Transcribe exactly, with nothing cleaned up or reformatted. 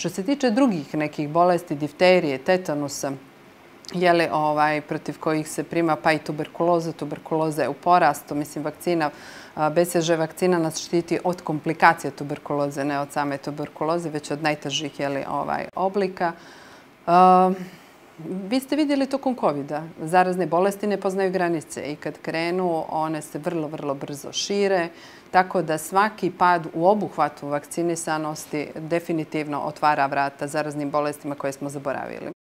Što se tiče drugih nekih bolesti, difterije, tetanusa, jeli, ovaj, protiv kojih se prima, pa i tuberkuloza. Tuberkuloza je u porastu. Mislim, vakcina, B C G vakcina nas štiti od komplikacije tuberkuloze, ne od same tuberkuloze, već od najtežih, jeli, ovaj, oblika. Uh, vi ste vidjeli tokom kovida. Zarazne bolesti ne poznaju granice i kad krenu, one se vrlo, vrlo brzo šire. Tako da svaki pad u obuhvatu vakcinisanosti definitivno otvara vrata zaraznim bolestima koje smo zaboravili.